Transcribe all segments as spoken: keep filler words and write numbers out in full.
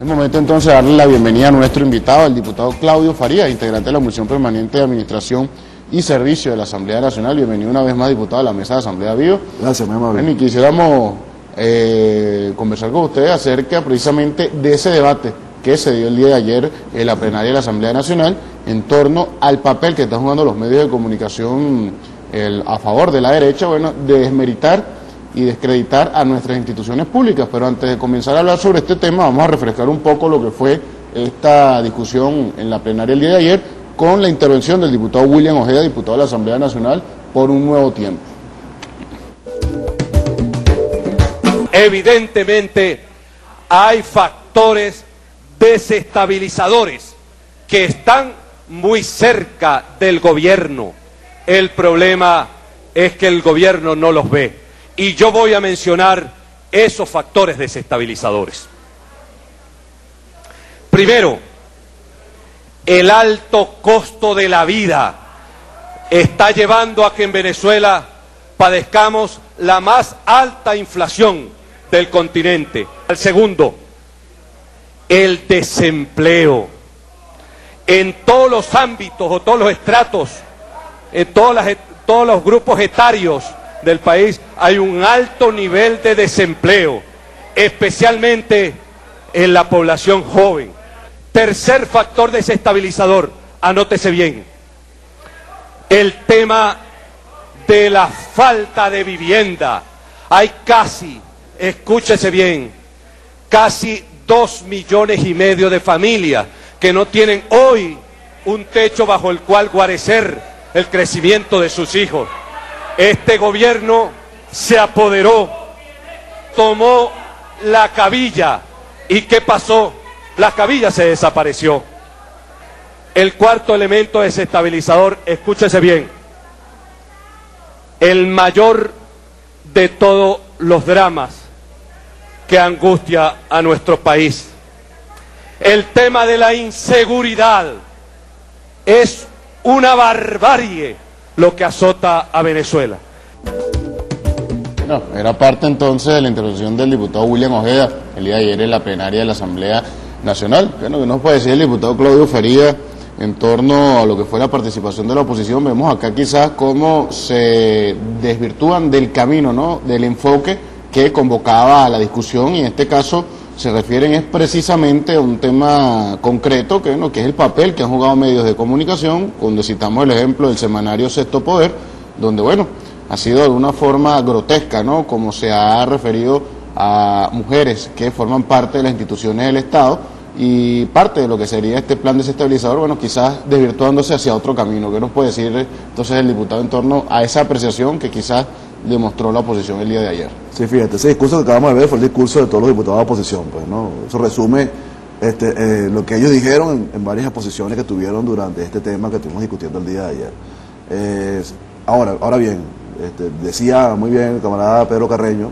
Es momento entonces de darle la bienvenida a nuestro invitado, el diputado Claudio Farías, integrante de la Comisión Permanente de Administración y Servicio de la Asamblea Nacional. Bienvenido una vez más, diputado, a la mesa de Asamblea Vivo. Gracias, mi amable. Bueno, y quisiéramos eh, conversar con ustedes acerca precisamente de ese debate que se dio el día de ayer en la plenaria de la Asamblea Nacional en torno al papel que están jugando los medios de comunicación el, a favor de la derecha, bueno, de desmeritar y descreditar a nuestras instituciones públicas. Pero antes de comenzar a hablar sobre este tema, vamos a refrescar un poco lo que fue esta discusión en la plenaria el día de ayer, con la intervención del diputado William Ojeda, diputado de la Asamblea Nacional, por un nuevo tiempo. Evidentemente hay factores desestabilizadores que están muy cerca del gobierno. El problema es que el gobierno no los ve. Y yo voy a mencionar esos factores desestabilizadores. Primero, el alto costo de la vida está llevando a que en Venezuela padezcamos la más alta inflación del continente. El segundo, el desempleo. En todos los ámbitos o todos los estratos, en todas las, todos los grupos etarios del país hay un alto nivel de desempleo, especialmente en la población joven. Tercer factor desestabilizador, anótese bien, el tema de la falta de vivienda. Hay casi, escúchese bien, casi dos millones y medio de familias que no tienen hoy un techo bajo el cual guarecer el crecimiento de sus hijos. Este gobierno se apoderó, tomó la cabilla. ¿Y qué pasó? La cabilla se desapareció. El cuarto elemento desestabilizador, escúchese bien, el mayor de todos los dramas que angustia a nuestro país. El tema de la inseguridad. Es una barbarie lo que azota a Venezuela. No, era parte entonces de la intervención del diputado William Ojeda el día de ayer en la plenaria de la Asamblea Nacional. Bueno, ¿qué nos puede decir el diputado Claudio Farías en torno a lo que fue la participación de la oposición? Vemos acá quizás cómo se desvirtúan del camino, ¿no?, del enfoque que convocaba a la discusión, y en este caso se refieren es precisamente a un tema concreto, que, ¿no?, que es el papel que han jugado medios de comunicación, donde citamos el ejemplo del semanario Sexto Poder, donde, bueno, ha sido de alguna forma grotesca, ¿no?, como se ha referido a mujeres que forman parte de las instituciones del Estado, y parte de lo que sería este plan desestabilizador, bueno, quizás desvirtuándose hacia otro camino. ¿Qué nos puede decir entonces el diputado en torno a esa apreciación que quizás demostró la oposición el día de ayer? Sí, fíjate, ese discurso que acabamos de ver fue el discurso de todos los diputados de oposición, pues, ¿no? Eso resume este, eh, lo que ellos dijeron en, en varias exposiciones que tuvieron durante este tema que estuvimos discutiendo el día de ayer. Eh, ahora, ahora bien, este, decía muy bien el camarada Pedro Carreño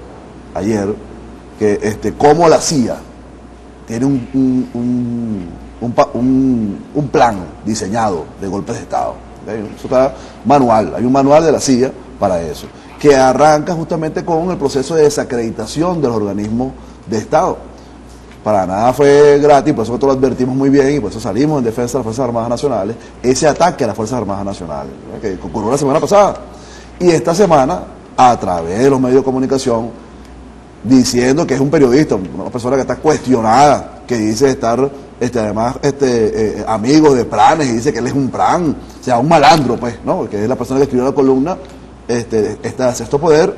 ayer que este, cómo la C I A tiene un, un, un, un, un, un plan diseñado de golpes de Estado. ¿Okay? Eso está manual, hay un manual de la C I A para eso, que arranca justamente con el proceso de desacreditación de los organismos de Estado. Para nada fue gratis, por eso nosotros lo advertimos muy bien y por eso salimos en defensa de las Fuerzas Armadas Nacionales, ese ataque a las Fuerzas Armadas Nacionales, ¿eh?, que ocurrió la semana pasada. Y esta semana, a través de los medios de comunicación, diciendo que es un periodista, una persona que está cuestionada, que dice estar este, además este, eh, amigo de Pranes, y dice que él es un Pran, o sea, un malandro, pues, ¿no?, que es la persona que escribió la columna, este, está de Sexto Poder,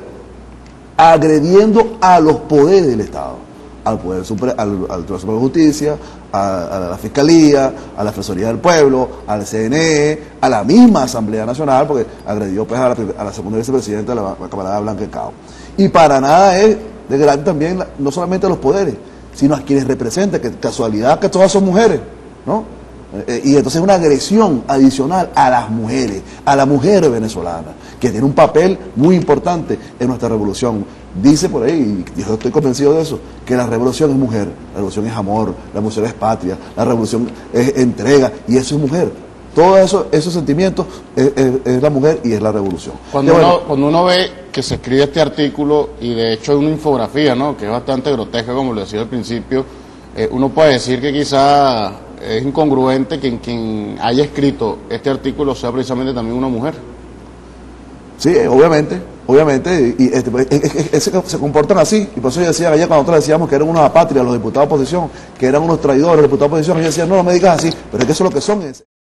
agrediendo a los poderes del Estado, al Poder Supre, al, al Tribunal Supremo de Justicia, a, a la Fiscalía, a la Defensoría del Pueblo, al C N E, a la misma Asamblea Nacional, porque agredió pues a la, a la segunda vicepresidenta, la, la camarada Blanca Cao. Y para nada es de grande también, no solamente a los poderes, sino a quienes representan, que casualidad que todas son mujeres, ¿no? Eh, y entonces es una agresión adicional a las mujeres, a la mujer venezolana, que tiene un papel muy importante en nuestra revolución. Dice por ahí, y yo estoy convencido de eso, que la revolución es mujer, la revolución es amor, la revolución es patria, la revolución es entrega, y eso es mujer. Todos eso, esos sentimientos es, es, es la mujer y es la revolución. Cuando, bueno, uno, cuando uno ve que se escribe este artículo, y de hecho hay una infografía, ¿no?, que es bastante grotesca, como lo decía al principio, eh, uno puede decir que quizá es incongruente que quien haya escrito este artículo sea precisamente también una mujer. Sí, obviamente, obviamente, y este, es, es, es, se comportan así, y por eso yo decía ayer cuando nosotros decíamos que eran unos apátridas los diputados de oposición, que eran unos traidores los diputados de oposición, y yo decía, no, no me digas así, pero es que eso es lo que son.